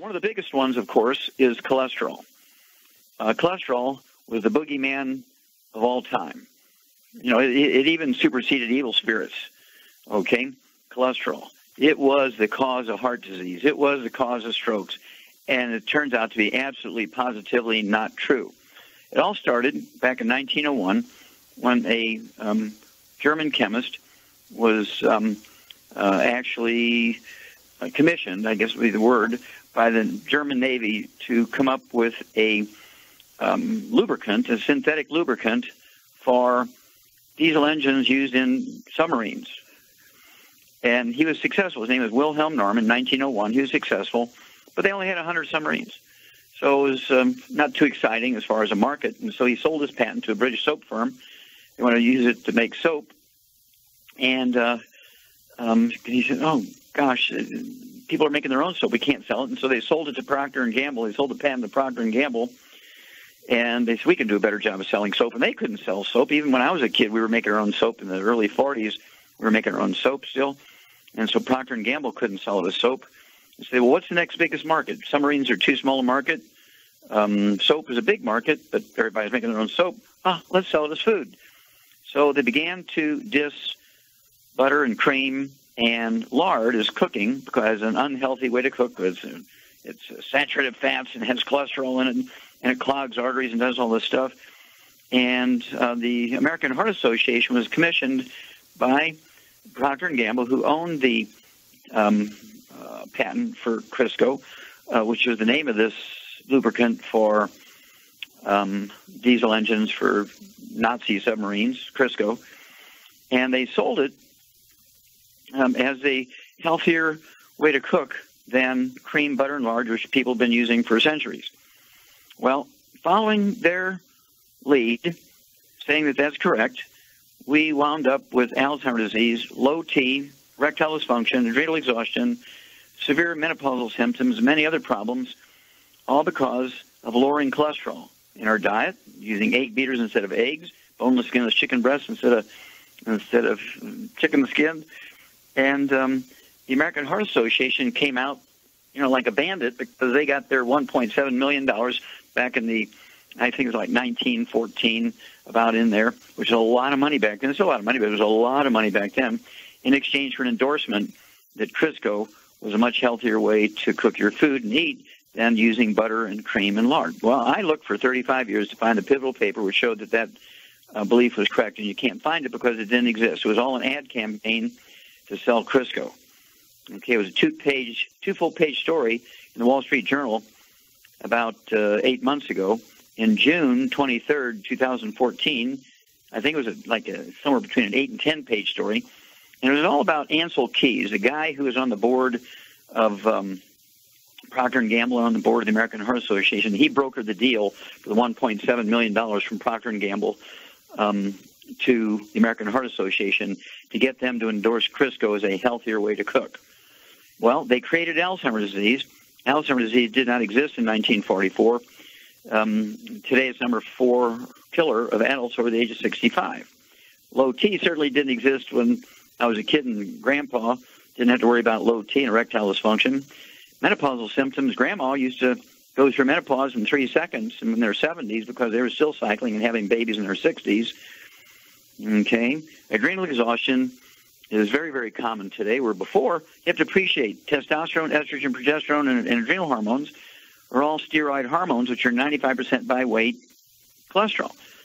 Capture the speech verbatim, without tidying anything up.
one of the biggest ones, of course, is cholesterol. Uh, cholesterol was the boogeyman of all time. You know, it, it even superseded evil spirits, okay? Cholesterol. It was the cause of heart disease. It was the cause of strokes. And it turns out to be absolutely, positively not true. It all started back in nineteen oh one when a um, German chemist was um, uh, actually uh, commissioned, I guess would be the word, by the German Navy to come up with a um, lubricant, a synthetic lubricant for diesel engines used in submarines. And he was successful. His name was Wilhelm Norm in nineteen oh one. He was successful, but they only had one hundred submarines. So it was um, not too exciting as far as a market. And so he sold his patent to a British soap firm. They wanted to use it to make soap. And uh, um, he said, oh, gosh, people are making their own soap. We can't sell it. And so they sold it to Procter and Gamble. They sold the patent to Procter and Gamble. And they said, we can do a better job of selling soap. And they couldn't sell soap. Even when I was a kid, we were making our own soap in the early forties. We were making our own soap still. And so Procter and Gamble couldn't sell it as soap. They say, well, what's the next biggest market? Submarines are too small a market. Um, soap is a big market, but everybody's making their own soap. Ah, let's sell it as food. So they began to diss butter and cream and lard as cooking because an unhealthy way to cook. It's, it's saturated fats and has cholesterol in it, and it clogs arteries and does all this stuff. And uh, the American Heart Association was commissioned by Procter and Gamble, who owned the um, uh, patent for Crisco, uh, which was the name of this lubricant for um, diesel engines for Nazi submarines, Crisco, and they sold it um, as a healthier way to cook than cream, butter, and lard, which people have been using for centuries. Well, following their lead, saying that that's correct, we wound up with Alzheimer's disease, low T, erectile dysfunction, adrenal exhaustion, severe menopausal symptoms, many other problems, all because of lowering cholesterol in our diet, using egg beaters instead of eggs, boneless, skinless chicken breasts instead of instead of chicken skin. And um, the American Heart Association came out, you know, like a bandit because they got their one point seven million dollars back in the, I think it was like nineteen fourteen, about in there, which is a lot of money back then. It's a lot of money, but it was a lot of money back then, in exchange for an endorsement that Crisco was a much healthier way to cook your food and eat than using butter and cream and lard. Well, I looked for thirty-five years to find the pivotal paper which showed that that uh, belief was correct, and you can't find it because it didn't exist. It was all an ad campaign to sell Crisco. Okay, it was a two-page, two full-page story in the Wall Street Journal about uh, eight months ago. In June twenty-third, two thousand fourteen, I think it was a, like a, somewhere between an eight and ten-page story, and it was all about Ansel Keys, a guy who was on the board of um, Procter and Gamble, on the board of the American Heart Association. He brokered the deal for the one point seven million dollars from Procter and Gamble um, to the American Heart Association to get them to endorse Crisco as a healthier way to cook. Well, they created Alzheimer's disease. Alzheimer's disease did not exist in nineteen forty-four. Um, today it's number four killer of adults over the age of sixty-five. Low T certainly didn't exist when I was a kid, and Grandpa didn't have to worry about low T and erectile dysfunction. Menopausal symptoms, Grandma used to go through menopause in three seconds in their seventies because they were still cycling and having babies in their sixties. Okay. Adrenal exhaustion is very, very common today, where before you have to appreciate testosterone, estrogen, progesterone, and, and adrenal hormones are all steroid hormones, which are ninety-five percent by weight cholesterol.